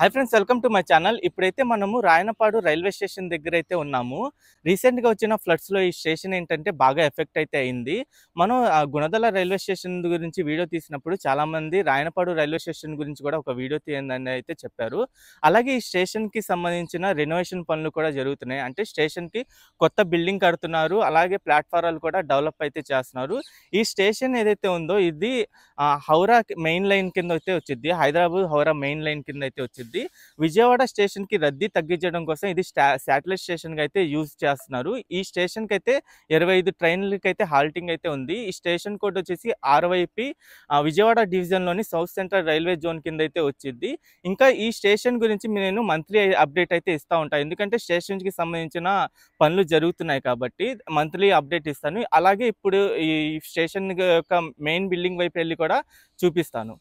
Hi friends, welcome to my channel. ఇప్పుడైతే మనము Rayanapadu railway station దగ్గర అయితే ఉన్నాము. రీసెంట్గా వచ్చిన ఫ్లడ్స్లో ఈ స్టేషన్ ఏంటంటే బాగా ఎఫెక్ట్ అయితే అయింది. మనం గుణదల రైల్వే స్టేషన్ గురించి వీడియో తీసినప్పుడు చాలామంది రాయనపాడు రైల్వే స్టేషన్ గురించి కూడా ఒక వీడియో తీయండి అయితే చెప్పారు. అలాగే ఈ స్టేషన్కి సంబంధించిన రెనోవేషన్ పనులు కూడా జరుగుతున్నాయి. అంటే స్టేషన్కి కొత్త బిల్డింగ్ కడుతున్నారు, అలాగే ప్లాట్ఫారాలు కూడా డెవలప్ అయితే చేస్తున్నారు. ఈ స్టేషన్ ఏదైతే ఉందో ఇది హౌరా మెయిన్ లైన్ కింద అయితే వచ్చింది. హైదరాబాద్ హౌరా మెయిన్ లైన్ కింద అయితే వచ్చింది. విజయవాడ స్టేషన్ కి రద్దీ తగ్గించడం కోసం ఇది శాటిలైట్ స్టేషన్ గా అయితే యూజ్ చేస్తున్నారు. ఈ స్టేషన్ కి అయితే 25 ట్రైన్లకి అయితే హాల్టింగ్ అయితే ఉంది. ఈ స్టేషన్ కోడ్ వచ్చేసి RYP విజయవాడ డివిజన్ లోని సౌత్ సెంట్రల్ రైల్వే జోన్ కింద అయితే వచ్చింది. ఇంకా ఈ స్టేషన్ గురించి నేను మంత్లీ అప్డేట్ అయితే ఇస్తూ ఉంటాను, ఎందుకంటే స్టేషన్ కి సంబంధించిన పనులు జరుగుతున్నాయి కాబట్టి మంత్లీ అప్డేట్ ఇస్తాను. అలాగే ఇప్పుడు ఈ స్టేషన్ యొక్క మెయిన్ బిల్డింగ్ వైపు వెళ్ళి కూడా చూపిస్తాను.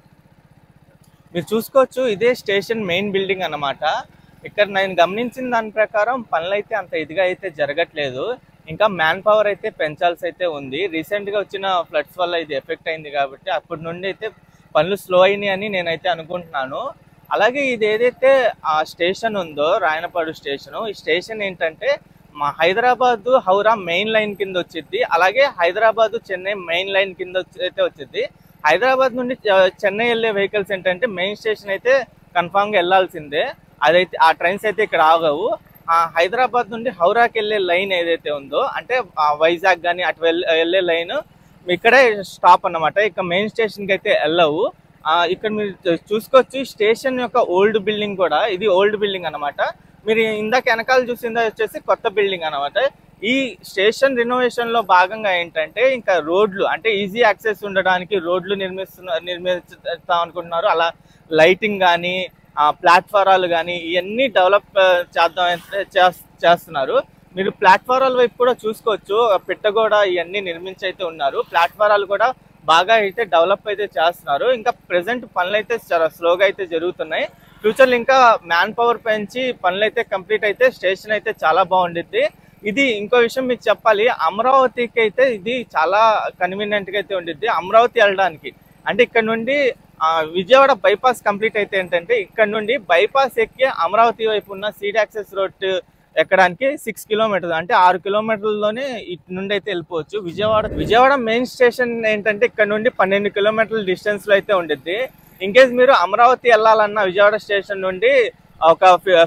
మీరు చూసుకోవచ్చు, ఇదే స్టేషన్ మెయిన్ బిల్డింగ్ అన్నమాట. ఇక్కడ నేను గమనించిన దాని ప్రకారం పనులు అయితే అంత ఇదిగా అయితే జరగట్లేదు. ఇంకా మ్యాన్ పవర్ అయితే పెంచాల్సి అయితే ఉంది. రీసెంట్గా వచ్చిన ఫ్లడ్స్ వల్ల ఇది ఎఫెక్ట్ అయింది కాబట్టి అప్పటి నుండి అయితే పనులు స్లో అయినాయి అని నేనైతే అనుకుంటున్నాను. అలాగే ఇది ఏదైతే ఆ స్టేషన్ ఉందో రాయనపాడు స్టేషను, ఈ స్టేషన్ ఏంటంటే మా హైదరాబాద్ హౌరా మెయిన్ లైన్ కింద వచ్చింది. అలాగే హైదరాబాద్ చెన్నై మెయిన్ లైన్ కింద అయితే వచ్చింది. హైదరాబాద్ నుండి చెన్నై వెళ్ళే వెహికల్స్ ఏంటంటే మెయిన్ స్టేషన్ అయితే కన్ఫామ్గా వెళ్ళాల్సిందే. అదైతే ఆ ట్రైన్స్ అయితే ఇక్కడ ఆగవు. హైదరాబాద్ నుండి హౌరాకి వెళ్ళే లైన్ ఏదైతే ఉందో, అంటే వైజాగ్ కానీ అటు వెళ్ళే లైన్ ఇక్కడే స్టాప్ అన్నమాట. ఇక మెయిన్ స్టేషన్కి అయితే వెళ్ళవు. ఇక్కడ మీరు చూసుకోవచ్చు, స్టేషన్ యొక్క ఓల్డ్ బిల్డింగ్ కూడా, ఇది ఓల్డ్ బిల్డింగ్ అనమాట. మీరు ఇందాక వెనకాల చూసిందా వచ్చేసి కొత్త బిల్డింగ్ అనమాట. ఈ స్టేషన్ రినోవేషన్ లో భాగంగా ఏంటంటే ఇంకా రోడ్లు, అంటే ఈజీ యాక్సెస్ ఉండడానికి రోడ్లు నిర్మిస్తాం అనుకుంటున్నారు. అలా లైటింగ్ కానీ ప్లాట్ఫారాలు కానీ ఇవన్నీ డెవలప్ చేస్తున్నారు. మీరు ప్లాట్ఫారాల వైపు కూడా చూసుకోవచ్చు, పిట్టగోడ ఇవన్నీ నిర్మించి అయితే ఉన్నారు. ప్లాట్ఫారాలు కూడా బాగా అయితే డెవలప్ అయితే చేస్తున్నారు. ఇంకా ప్రెసెంట్ పనులు అయితే చాలా స్లోగా అయితే జరుగుతున్నాయి. ఫ్యూచర్లో ఇంకా మ్యాన్ పవర్ పెంచి పనులు అయితే కంప్లీట్ అయితే స్టేషన్ అయితే చాలా బాగుండిద్ది. ఇది ఇంకో విషయం మీకు చెప్పాలి, అమరావతికి అయితే ఇది చాలా కన్వీనియంట్గా అయితే ఉండిద్ది అమరావతి వెళ్ళడానికి. అంటే ఇక్కడ నుండి విజయవాడ బైపాస్ కంప్లీట్ అయితే ఏంటంటే ఇక్కడ నుండి బైపాస్ ఎక్కి అమరావతి వైపు ఉన్న సీడ్ యాక్సెస్ రోడ్ ఎక్కడానికి 6 కిలోమీటర్లు, అంటే 6 కిలోమీటర్లలోనే ఇటు నుండి అయితే వెళ్ళిపోవచ్చు. విజయవాడ మెయిన్ స్టేషన్ ఏంటంటే ఇక్కడ నుండి 12 కిలోమీటర్ల డిస్టెన్స్ లో అయితే ఉండిద్ది. ఇన్ కేస్ మీరు అమరావతి వెళ్ళాలన్న విజయవాడ స్టేషన్ నుండి ఒక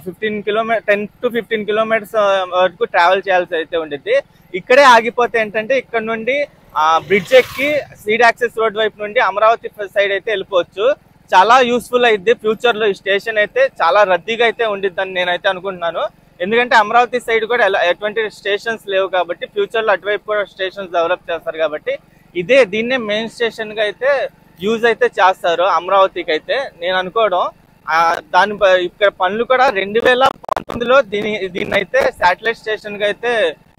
10 to 15 కిలోమీటర్స్ వరకు ట్రావెల్ చేయాల్సి అయితే ఉండిద్ది. ఇక్కడే ఆగిపోతే ఏంటంటే ఇక్కడ నుండి బ్రిడ్జ్ ఎక్కి సీడ్ యాక్సెస్ రోడ్ వైపు నుండి అమరావతి సైడ్ అయితే వెళ్ళిపోవచ్చు. చాలా యూస్ఫుల్ అయింది. ఫ్యూచర్ లో ఈ స్టేషన్ అయితే చాలా రద్దీగా అయితే ఉండిద్దని నేనైతే అనుకుంటున్నాను. ఎందుకంటే అమరావతి సైడ్ కూడా ఎటువంటి స్టేషన్స్ లేవు కాబట్టి ఫ్యూచర్ లో అటువైపు కూడా స్టేషన్స్ డెవలప్ చేస్తారు కాబట్టి దీన్నే మెయిన్ స్టేషన్ గా అయితే యూజ్ అయితే చేస్తారు అమరావతికి అయితే నేను అనుకోవడం. దాని ఇక్కడ పనులు కూడా 2019లో దీన్ని అయితే శాటిలైట్ స్టేషన్ గా అయితే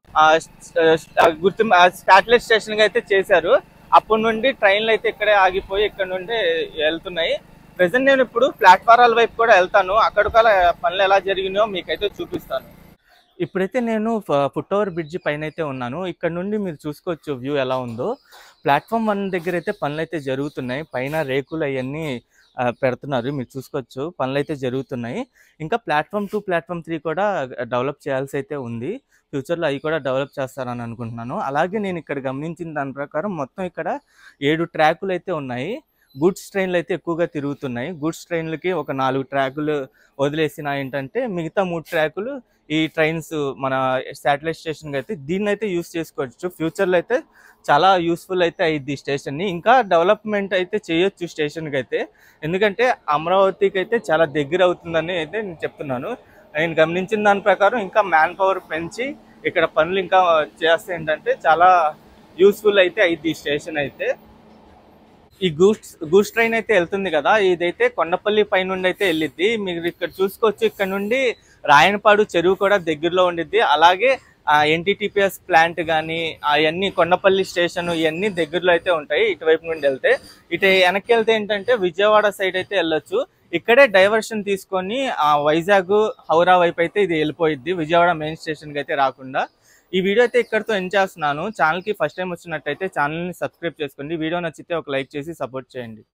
శాటిలైట్ స్టేషన్ గా అయితే చేశారు. అప్పటి నుండి ట్రైన్లు అయితే ఇక్కడే ఆగిపోయి ఇక్కడ నుండి వెళ్తున్నాయి. ప్రెసెంట్ నేను ఇప్పుడు ప్లాట్ఫారాల వైపు కూడా వెళ్తాను, అక్కడ కూడా పనులు ఎలా జరిగినాయో మీకైతే చూపిస్తాను. ఇప్పుడైతే నేను ఫుట్ ఓవర్ బ్రిడ్జ్ పైన అయితే ఉన్నాను. ఇక్కడ నుండి మీరు చూసుకోవచ్చు వ్యూ ఎలా ఉందో. ప్లాట్ఫామ్ 1 దగ్గర అయితే పనులు అయితే జరుగుతున్నాయి. పైన రేకులు అవన్నీ పెడుతున్నారు, మీరు చూసుకోవచ్చు, పనులు అయితే జరుగుతున్నాయి. ఇంకా ప్లాట్ఫామ్ 2, ప్లాట్ఫామ్ 3 కూడా డెవలప్ చేయాల్సి అయితే ఉంది. ఫ్యూచర్లో అవి కూడా డెవలప్ చేస్తారని అనుకుంటున్నాను. అలాగే నేను ఇక్కడ గమనించిన దాని ప్రకారం మొత్తం ఇక్కడ 7 ట్రాకులు అయితే ఉన్నాయి. గూడ్స్ ట్రైన్లు అయితే ఎక్కువగా తిరుగుతున్నాయి. గూడ్స్ ట్రైన్లకి ఒక 4 ట్రాకులు వదిలేసిన ఏంటంటే మిగతా 3 ట్రాకులు ఈ ట్రైన్స్ మన శాటిలైట్ స్టేషన్కి అయితే దీన్ని అయితే యూస్ చేసుకోవచ్చు. ఫ్యూచర్లో అయితే చాలా యూస్ఫుల్ అయితే అయ్యిద్ది స్టేషన్ని. ఇంకా డెవలప్మెంట్ అయితే చేయొచ్చు స్టేషన్కి అయితే, ఎందుకంటే అమరావతికి అయితే చాలా దగ్గర అవుతుందని అయితే నేను చెప్తున్నాను. నేను గమనించిన దాని ప్రకారం ఇంకా మ్యాన్ పవర్ పెంచి ఇక్కడ పనులు ఇంకా చేస్తే ఏంటంటే చాలా యూస్ఫుల్ అయితే అయ్యిద్ది ఈ స్టేషన్ అయితే. ఈ గూడ్స్ ట్రైన్ అయితే వెళ్తుంది కదా, ఇదైతే కొండపల్లి పై నుండి అయితే వెళ్ళిద్ది. మీరు ఇక్కడ చూసుకోవచ్చు, ఇక్కడ నుండి రాయనపాడు చెరువు కూడా దగ్గరలో ఉండిద్ది. అలాగే NTTPS ప్లాంట్ కానీ అవన్నీ కొండపల్లి స్టేషన్ ఇవన్నీ దగ్గరలో అయితే ఉంటాయి. ఇటువైపు నుండి వెళ్తే ఇటు వెనక్కి వెళ్తే ఏంటంటే విజయవాడ సైడ్ అయితే వెళ్ళొచ్చు. ఇక్కడే డైవర్షన్ తీసుకొని వైజాగ్ హౌరా వైపు అయితే ఇది వెళ్ళిపోయిద్ది, విజయవాడ మెయిన్ స్టేషన్కి అయితే రాకుండా. ఈ వీడియో అయితే ఇక్కడితో ఎండ్ చేస్తున్నాను. ఛానల్కి ఫస్ట్ టైం వచ్చినట్టయితే ఛానల్ని సబ్స్క్రైబ్ చేసుకోండి. వీడియో నచ్చితే ఒక లైక్ చేసి సపోర్ట్ చేయండి.